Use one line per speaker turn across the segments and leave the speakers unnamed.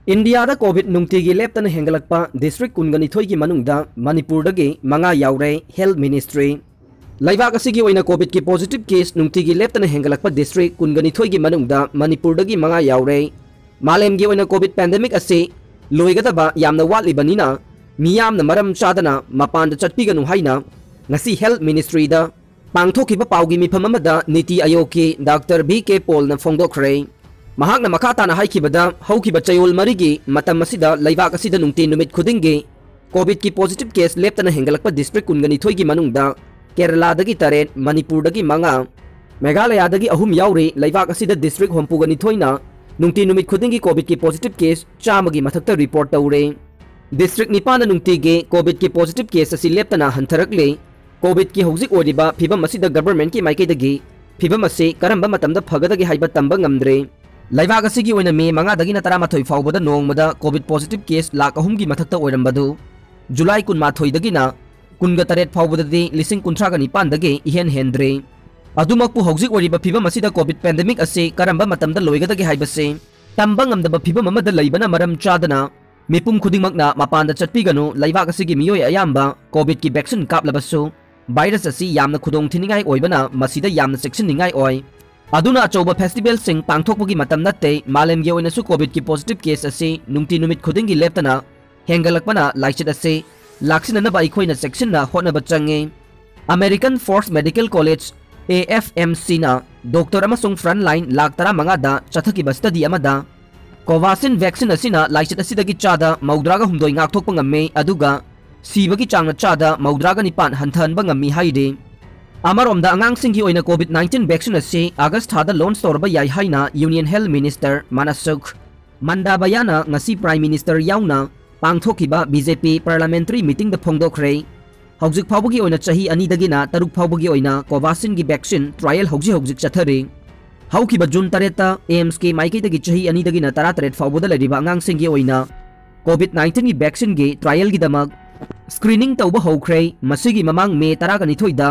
India covid नुंगतीगी लेप्तन हेंगलक्पा डिस्ट्रिक्ट कुनगनिथोई की मनुंगदा मणिपुरदगी मंगा यावरे हेल्थ मिनिस्ट्री लैबाक असिगी ओइना कोविड की पॉजिटिव केस नुंगतीगी लेप्तन हेंगलक्पा डिस्ट्रिक्ट कुनगनिथोई की मनुंगदा मणिपुरदगी मंगा यावरे मालेमगी ओइना कोविड पैंडेमिक असे लोइगदबा यामना वाटलिबनिना मियामना मरम चादना मपान चटपिगनु हाइना ngasi health ministry da pangthokiba paugi mifam amada niti ayog ki dr bk paul na phongdokre mahakna makhata na haikibada haukiba chayol marigi matam asida laibak asida nungti numit khudingi covid ki positive case leptana hengalakpa district kungani thoigi manungda kerala dagi tare manipur dagi manga meghalaya dagi ahum yauri laibak asida district hompugani thoina nungti numit khudingi covid ki positive case chamagi mathakta report taure district nipana nungti ge covid ki positive case asi leptana hantarakle covid की हौजिक ओरिबा फिबम असिदा government की माइकेदगी फिबम असे करंबा मतमदा फगदगी हाइबा तंबा ngamdre लाइबाग असिगी ओइना मे मंगा दगी ना 13 फाउबदा नोंगमदा कोविड पॉजिटिव केस लाख अहुम की मथक्ता ओइरंबदु जुलाई 19 दगी ना 19 फाउबददी लिसिंग 19 निपान दगी इहेन हेंद्रे अदुमकपु हौजिक ओरिबा फिबम असिदा कोविड पैंडेमिक असे करंबा मतमदा लोइगदगी हाइबसे तंबा ngamdaba फिबम अमदा लैबना मरम चादना मिपुम खुदिंगमकना मपानदा चटपिगनु लाइबाग असिगी मियोय अयाम्बा कोविड की वैक्सीन कापलबसु वायरस असी यामना खुदोंग थिनिंगाई ओइबना मसिदा यामना सेक्शनिंगाई ओइ अदुना अचौबा फेस्टिवल सिंग पांगथोकपगी मतम नत्ते मालेमगी ओइनसु कोविड की पॉजिटिव केस असी नुंगती नुमित खुदिंगी लेप्तना हेंगलकपना लाइचत असे लाक्सिननबा अखोइना सेक्शनना होनबा चंगे American force medical college AFMC ना डॉक्टर अमसुंग फ्रंट लाइन लाख 15 दा चथकी स्टडी अमदा कोवाक्सिन वैक्सीन असिना लाइचत असिदगी चादा मौद्रागा हुमदोइ ngaktokpa ngamme aduga सीबगी चांग चादा मौद्रागा निपान हंथनबा ngami haide अमरोमदा अंगांगसिंगी ओइना कोविड-19 वैक्सीन असे अगस्त थादा लॉन्च तौरबा याइ हाइना यूनियन हेल्थ मिनिस्टर मानसुख मंडाबायाना ngasi प्राइम मिनिस्टर याउना पांगथोकिबा बीजेपी पार्लियामेंट्री मीटिंग द फोंगदोखरे हौजिक फाउबगी ओइना चाही अनि दगिना तरुक फाउबगी ओइना कोवाक्सिन की वैक्सीन ट्रायल हौजिक चथरे हौकिबा जून 3 एम्स के माइकेदगी चाही अनि दगिना 13 फाउबदा लरिबा अंगांगसिंगी ओइना कोविड-19 की वैक्सीन के ट्रायल की दमक स्क्रीनिंग तौबा हौख्रे मसिगी ममांग मे 12 दा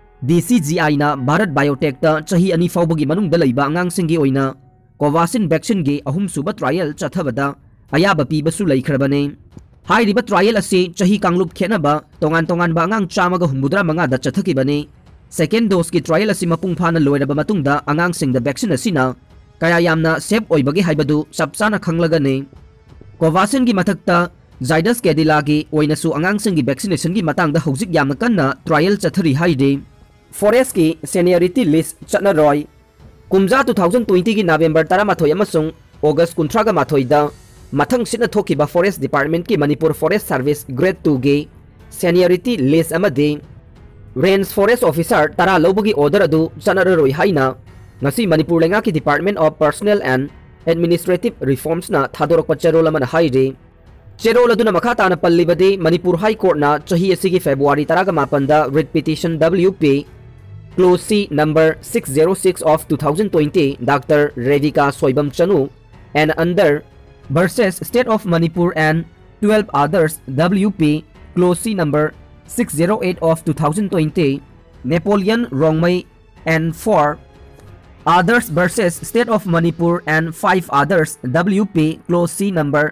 DCGI ना भारत बायोटेक ता चाही अनि फाउबगी मनुंग दलैबा अंगांगसिंगी ओइना कोवाक्सिन वैक्सीन के अहुम सुबा ट्रायल चथबदा अयाबा पीबसु लैखरबने हाइरिबा ट्रायल असे चाही कांगलुप खेनबा तोंगान बा अंगांग चामगा हुमुद्रा मंगा दा चथकीबने सेकेंड डोज की ट्रायल असे मपुंग फाना लोइरबा मतुंगदा अंगांगसिंग दा वैक्सीन असिना कया यामना सेफ ओइबगे हाइबदु सबसाना खंगलगने कोवाक्सिन की मथक्ता जाइडस कैडिला की ओइनसु अंगांगसिंग की वैक्सीनेशन की मतंग दा हौजिक यामना कन्ना ट्रायल चथरी हाइदे फॉरेस्ट की सीनियरिटी लिस्ट चटनरॉय कुमजा 2020 की नवंबर 13 अमसुंग अगस्त 19 दा मथंग सिना थोकिबा फॉरेस्ट डिपार्टमेंट की मणिपुर फॉरेस्ट सर्विस ग्रेड 2 गे सीनियरिटी लिस्ट अमदे रेंज फॉरेस्ट ऑफिसर 13 लौबगी ऑर्डर अदु चटनरॉय हाइना ngasi मणिपुर लेंगा की department of personnel and administrative reforms ना थादोरक चेरोल अमन हाइदे चेरोल अदुना मखाताना पल्लिबदे मणिपुर हाई कोर्ट ना चाही असिगी फेब्रुआरी 19 दा writ petition WP close C number 606 of 2020 doctor Revika Soibam Chanu and under versus State of Manipur and 12 others WP close C number 608 of 2020 Napoleon Rongmei and 4 others versus State of Manipur and 5 others WP close C number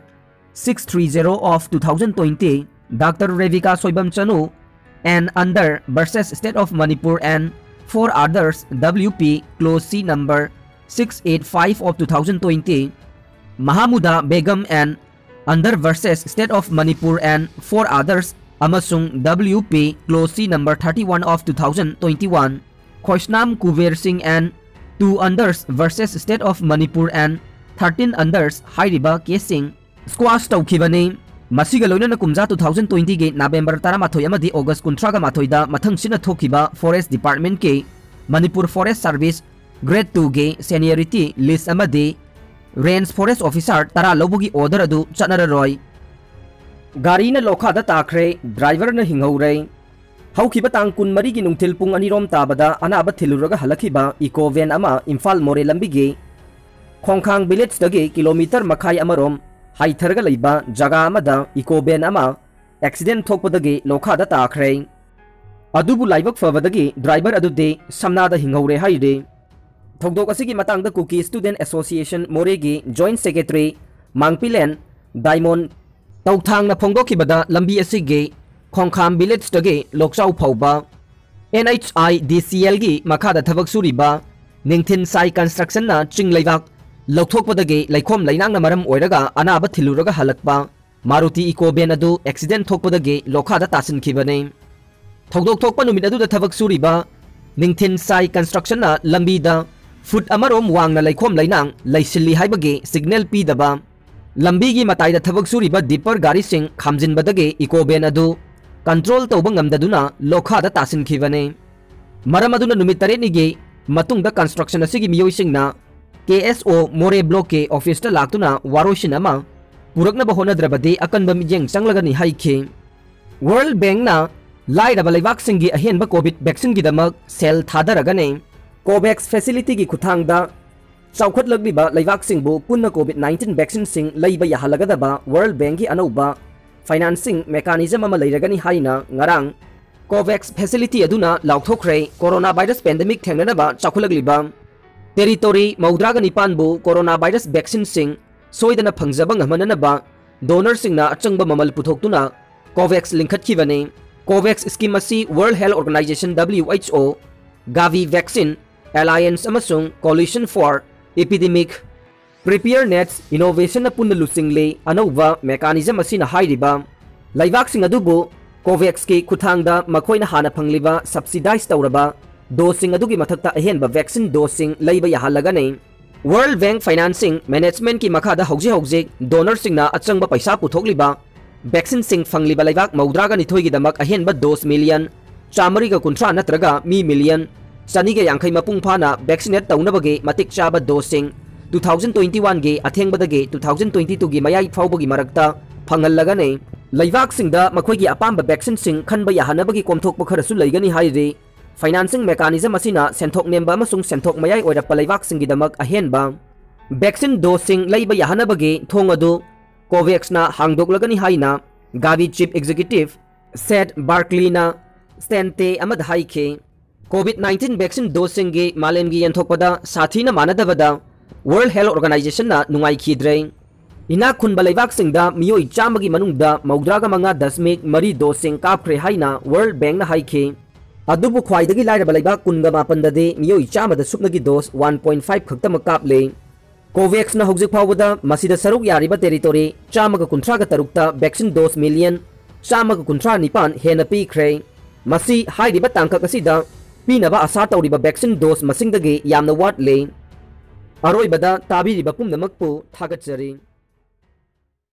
630 of 2020 Dr. Revika Soibam Chanu and under versus State of Manipur and 4 others WP close C number 685 of 2020 Mahamuda Begum and under versus State of Manipur and 4 others amasung WP close C number 31 of 2021 Khoishnam Kuver Singh and 2 others versus State of Manipur and 13 others hairiba casing squash तौखिबने मसिगा लोइना कुमजा 2020 के नवंबर 13 अमदी अगस्त 19 दा मथंग सिना थोखिबा forest department के Manipur forest service grade 2 के seniority list अमदी range forest officer 13 लौबगी ऑर्डर अदु चटनरॉय गाड़ी न लोखादा ताखरे ड्राइवर न हिंगौरे हौखिबा तांग कुनमरी की नुंगथिल पुंग अनिरोम ताबदा अनाबा थिलुरगा हलखिबा इको वैन अमा इम्फाल मोरे लंबिगे खोंखांग विलेज दगे किलोमीटर मखाई अमरोम हाइथरगा लैबा जगह अमदा इकोबेन अमा एक्सीडेंट थोकपदगी लोखादा ताखरे अदुबु लाइबक फबदगी ड्राइवर अदुदे समनादा हिंगौरे हाइदे थोकदोक असिगी मतंगदा कुकी स्टूडेंट एसोसिएशन मोरेगी joint secretary Mangpilen Diamond Tauthang na phongdokibada lambi asigi Khongkham village dagi Lokchau phauba NHI DCL gi makhada thabak suriba Ningthin Sai Construction na chinglaibak Lokthokpadagi laikhom lainang na maram oiraga anaba thiluraga halakpa Maruti Eco Ben adu accident thokpadagi lokhada tasinkhibane Thogdok thokpa numit adu da thabak suriba Ningthin Sai Construction na lambi da foot amarom wangna laikhom lainang laisilli haibagi signal pidaba lambi gi matai da thabak suriba dipper gari sing khamjinbadagi Eco Ben adu control tawba ngamdaduna lokhada tasinkhibane maram aduna numit tare ni gi matungda construction asigi miyoisingna KSO More Block ke office ta laktuna waroshin ama purakna ba honadrabadi akanba mijeng changlagani haikhe World Bank na lairaba laibak singi ahenba COVID vaccine gi damak sel thadaragane COVAX facility gi khuthangda chawkhatlagbiba laibak singbu punna COVID-19 vaccine sing leiba yahalagadaba World Bank gi anauba financing mechanism ama leiragani haina ngarang COVAX facility aduna laukthokre coronavirus pandemic thengnanaba chawkhulagliba territory maudraga nipanbu coronavirus vaccine sing soidana phangjaba nghamananaba donor singna achangba mamal puthoktuna COVAX linkhatkibane COVAX scheme asi World Health Organization WHO Gavi Vaccine Alliance amasung Coalition for Epidemic Preparedness Innovation na punna lusingle anauba mechanism asi na hairiba laibak sing adubu COVAX ki khuthangda makhoina hana phangliba subsidize tawraba dosing adugi mathakta ahenba vaccine dosing leiba yahalagane World Bank financing management ki makhada hauji donor singna achangba paisa puthokliba vaccine sing fangliba laibak maudraga nithoi gi damak ahenba dos million chamari ga kuntra natraga mi million sani ga yankhai mapung phana vaccinate tawnabagi matik chaba dosing 2021 ge athengbadagi 2022 gi mayai phawbagi marakta phangalagane laibak singda makhoi gi apamba vaccine sing khanba yahanabagi komthokpa kharasu leigani hairi financing mechanism asina senthok nemba amasung senthok mayai oirapa laibak singi damak ahenba vaccine dosing leiba yahanabagi thong adu COVAX na hangdoklagani haina Gavi chief executive Seth Barkley na stente amad haike COVID-19 vaccine dosing gi malemgi yanthokpada sathina manadabada World Health Organization na nungai khidre ina khunba laibak singda miyoi chamagi manungda maudraga manga dasmik mari dosing kapkhre haina World Bank na haike adubu khwaidagi lairaba laibak kunga mapandade miyoi chamada supnagi dos 1.5 khakta kaple COVAX na hojik phawada masida saruk yariba territory chamaga kunthraga tarukta vaccine dos million chamaga kunthra nipan hena pikre masi hairiba tangkak asida pinaba asa tawriba vaccine dos masingdagi yamna watle aroibada tabiriba pumnamakpu thagatsari